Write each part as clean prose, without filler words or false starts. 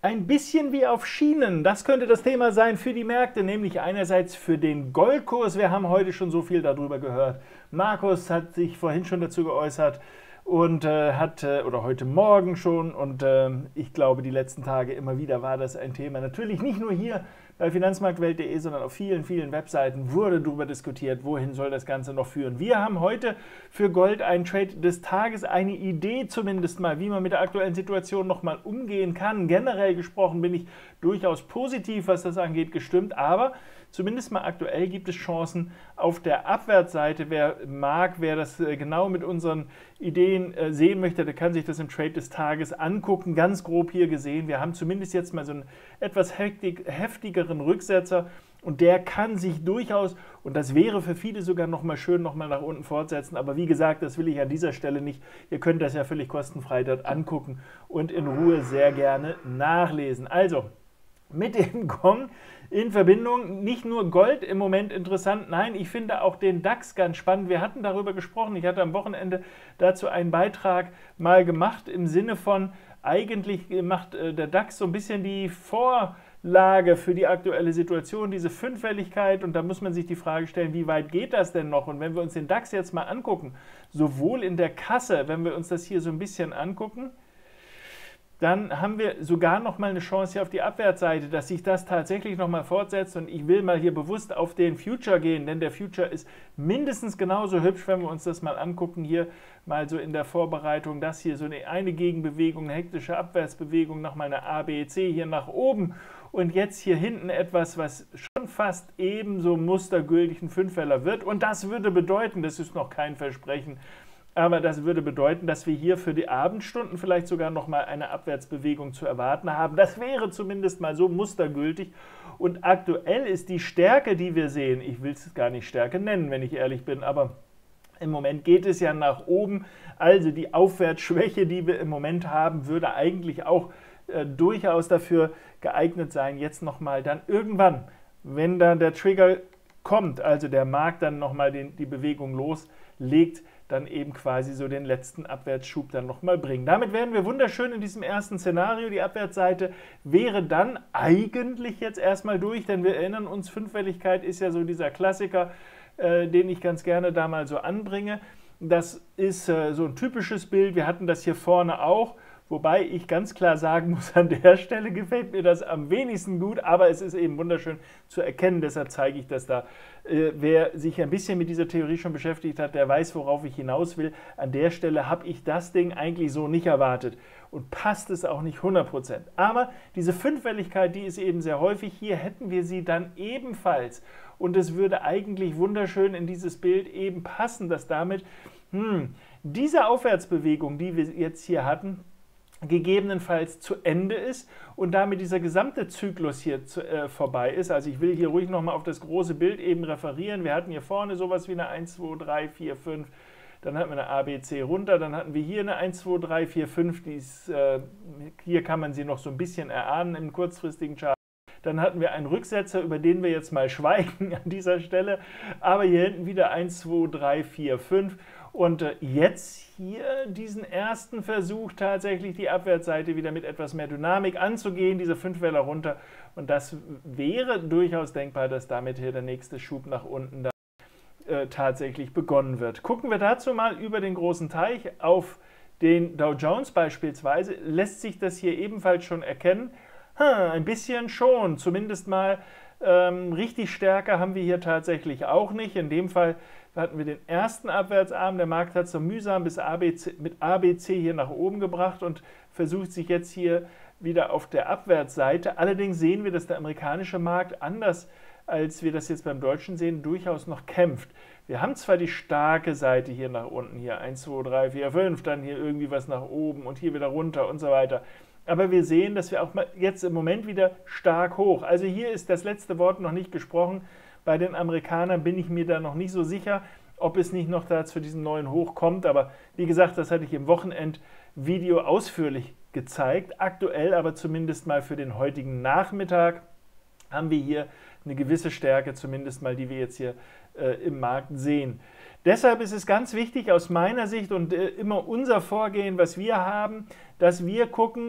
Ein bisschen wie auf Schienen, das könnte das Thema sein für die Märkte, nämlich einerseits für den Goldkurs. Wir haben heute schon so viel darüber gehört. Markus hat sich vorhin schon dazu geäußert und oder heute Morgen schon, und ich glaube, die letzten Tage immer wieder war das ein Thema. Natürlich nicht nur hier bei finanzmarktwelt.de, sondern auf vielen, vielen Webseiten wurde darüber diskutiert, wohin soll das Ganze noch führen. Wir haben heute für Gold einen Trade des Tages, eine Idee zumindest mal, wie man mit der aktuellen Situation nochmal umgehen kann. Generell gesprochen bin ich durchaus positiv, was das angeht, gestimmt, aber zumindest mal aktuell gibt es Chancen auf der Abwärtsseite. Wer mag, wer das genau mit unseren Ideen sehen möchte, der kann sich das im Trade des Tages angucken. Ganz grob hier gesehen, wir haben zumindest jetzt mal so einen etwas heftigeren Rücksetzer und der kann sich durchaus, und das wäre für viele sogar nochmal schön, nochmal nach unten fortsetzen. Aber wie gesagt, das will ich an dieser Stelle nicht. Ihr könnt das ja völlig kostenfrei dort angucken und in Ruhe sehr gerne nachlesen. Also, mit dem Gong in Verbindung, nicht nur Gold im Moment interessant, nein, ich finde auch den DAX ganz spannend. Wir hatten darüber gesprochen, ich hatte am Wochenende dazu einen Beitrag mal gemacht, im Sinne von, eigentlich macht der DAX so ein bisschen die Vorlage für die aktuelle Situation, diese Fünffälligkeit, und da muss man sich die Frage stellen, wie weit geht das denn noch? Und wenn wir uns den DAX jetzt mal angucken, sowohl in der Kasse, wenn wir uns das hier so ein bisschen angucken, dann haben wir sogar noch mal eine Chance hier auf die Abwärtsseite, dass sich das tatsächlich noch mal fortsetzt. Und ich will mal hier bewusst auf den Future gehen, denn der Future ist mindestens genauso hübsch, wenn wir uns das mal angucken, hier mal so in der Vorbereitung, das hier so eine Gegenbewegung, eine hektische Abwärtsbewegung, nochmal eine ABC hier nach oben und jetzt hier hinten etwas, was schon fast ebenso mustergültig ein Fünffeller wird. Und das würde bedeuten, das ist noch kein Versprechen, aber das würde bedeuten, dass wir hier für die Abendstunden vielleicht sogar nochmal eine Abwärtsbewegung zu erwarten haben. Das wäre zumindest mal so mustergültig. Und aktuell ist die Stärke, die wir sehen, ich will es gar nicht Stärke nennen, wenn ich ehrlich bin, aber im Moment geht es ja nach oben. Also die Aufwärtsschwäche, die wir im Moment haben, würde eigentlich auch durchaus dafür geeignet sein, jetzt nochmal dann irgendwann, wenn dann der Trigger kommt, also der Markt dann nochmal die Bewegung loslegt, dann eben quasi so den letzten Abwärtsschub dann nochmal bringen. Damit wären wir wunderschön in diesem ersten Szenario. Die Abwärtsseite wäre dann eigentlich jetzt erstmal durch, denn wir erinnern uns, Fünffälligkeit ist ja so dieser Klassiker, den ich ganz gerne da mal so anbringe. Das ist so ein typisches Bild. Wir hatten das hier vorne auch, wobei ich ganz klar sagen muss, an der Stelle gefällt mir das am wenigsten gut, aber es ist eben wunderschön zu erkennen, deshalb zeige ich das da. Wer sich ein bisschen mit dieser Theorie schon beschäftigt hat, der weiß, worauf ich hinaus will. An der Stelle habe ich das Ding eigentlich so nicht erwartet und passt es auch nicht 100%. Aber diese Fünffälligkeit, die ist eben sehr häufig. Hier hätten wir sie dann ebenfalls. Und es würde eigentlich wunderschön in dieses Bild eben passen, dass damit diese Aufwärtsbewegung, die wir jetzt hier hatten, gegebenenfalls zu Ende ist und damit dieser gesamte Zyklus hier vorbei ist. Also ich will hier ruhig nochmal auf das große Bild eben referieren. Wir hatten hier vorne sowas wie eine 1, 2, 3, 4, 5, dann hatten wir eine ABC runter, dann hatten wir hier eine 1, 2, 3, 4, 5, hier kann man sie noch so ein bisschen erahnen im kurzfristigen Chart. Dann hatten wir einen Rücksetzer, über den wir jetzt mal schweigen an dieser Stelle, aber hier hinten wieder 1, 2, 3, 4, 5. Und jetzt hier diesen ersten Versuch, tatsächlich die Abwärtsseite wieder mit etwas mehr Dynamik anzugehen, diese Fünfweller runter. Und das wäre durchaus denkbar, dass damit hier der nächste Schub nach unten dann tatsächlich begonnen wird. Gucken wir dazu mal über den großen Teich auf den Dow Jones beispielsweise. Lässt sich das hier ebenfalls schon erkennen? Ein bisschen schon, zumindest mal richtig stärker haben wir hier tatsächlich auch nicht. In dem Fall hatten wir den ersten Abwärtsarm, der Markt hat so mühsam mit ABC hier nach oben gebracht und versucht sich jetzt hier wieder auf der Abwärtsseite. Allerdings sehen wir, dass der amerikanische Markt, anders als wir das jetzt beim deutschen sehen, durchaus noch kämpft. Wir haben zwar die starke Seite hier nach unten, hier 1, 2, 3, 4, 5, dann hier irgendwie was nach oben und hier wieder runter und so weiter. Aber wir sehen, dass wir auch mal jetzt im Moment wieder stark hoch. Also hier ist das letzte Wort noch nicht gesprochen. Bei den Amerikanern bin ich mir da noch nicht so sicher, ob es nicht noch da zu diesem neuen Hoch kommt. Aber wie gesagt, das hatte ich im Wochenendvideo ausführlich gezeigt. Aktuell aber zumindest mal für den heutigen Nachmittag haben wir hier eine gewisse Stärke, zumindest mal, die wir jetzt hier im Markt sehen. Deshalb ist es ganz wichtig aus meiner Sicht und immer unser Vorgehen, was wir haben, dass wir gucken,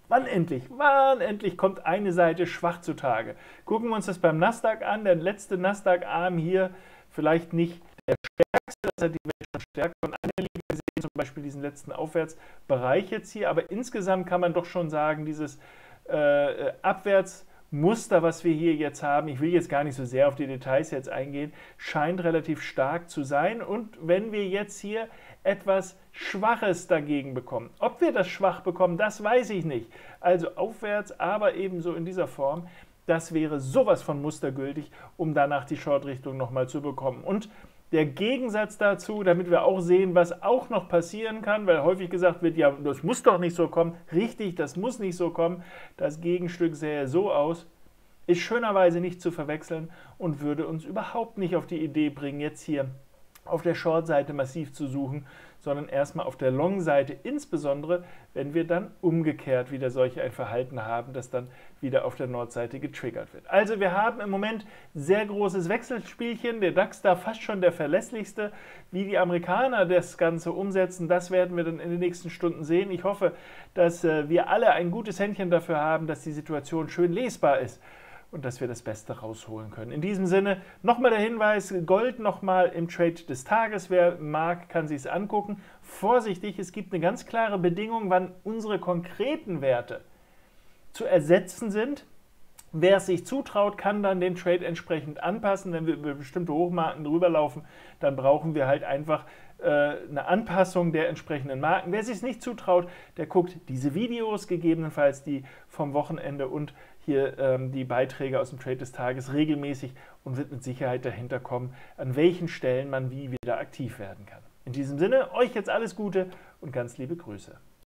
Wann endlich kommt eine Seite schwach zutage? Gucken wir uns das beim Nasdaq an. Der letzte Nasdaq-Arm hier, vielleicht nicht der stärkste, das hat die Welt schon stärker von einer Linie gesehen, zum Beispiel diesen letzten Aufwärtsbereich jetzt hier. Aber insgesamt kann man doch schon sagen, dieses Abwärtsmuster, was wir hier jetzt haben, ich will jetzt gar nicht so sehr auf die Details jetzt eingehen, scheint relativ stark zu sein. Und wenn wir jetzt hier etwas Schwaches dagegen bekommen, ob wir das schwach bekommen, das weiß ich nicht. Also aufwärts, aber ebenso in dieser Form, das wäre sowas von mustergültig, um danach die Short-Richtung nochmal zu bekommen. Und der Gegensatz dazu, damit wir auch sehen, was auch noch passieren kann, weil häufig gesagt wird, ja, das muss doch nicht so kommen. Richtig, das muss nicht so kommen. Das Gegenstück sähe so aus, ist schönerweise nicht zu verwechseln und würde uns überhaupt nicht auf die Idee bringen, jetzt hier auf der Short-Seite massiv zu suchen, sondern erstmal auf der Long-Seite, insbesondere wenn wir dann umgekehrt wieder solch ein Verhalten haben, das dann wieder auf der Nordseite getriggert wird. Also wir haben im Moment sehr großes Wechselspielchen, der DAX da fast schon der verlässlichste. Wie die Amerikaner das Ganze umsetzen, das werden wir dann in den nächsten Stunden sehen. Ich hoffe, dass wir alle ein gutes Händchen dafür haben, dass die Situation schön lesbar ist und dass wir das Beste rausholen können. In diesem Sinne nochmal der Hinweis, Gold nochmal im Trade des Tages. Wer mag, kann sich es angucken. Vorsichtig, es gibt eine ganz klare Bedingung, wann unsere konkreten Werte zu ersetzen sind. Wer es sich zutraut, kann dann den Trade entsprechend anpassen. Wenn wir über bestimmte Hochmarken drüber laufen, dann brauchen wir halt einfach eine Anpassung der entsprechenden Marken. Wer es sich nicht zutraut, der guckt diese Videos, gegebenenfalls die vom Wochenende und hier die Beiträge aus dem Trade des Tages regelmäßig und wird mit Sicherheit dahinter kommen, an welchen Stellen man wie wieder aktiv werden kann. In diesem Sinne, euch jetzt alles Gute und ganz liebe Grüße.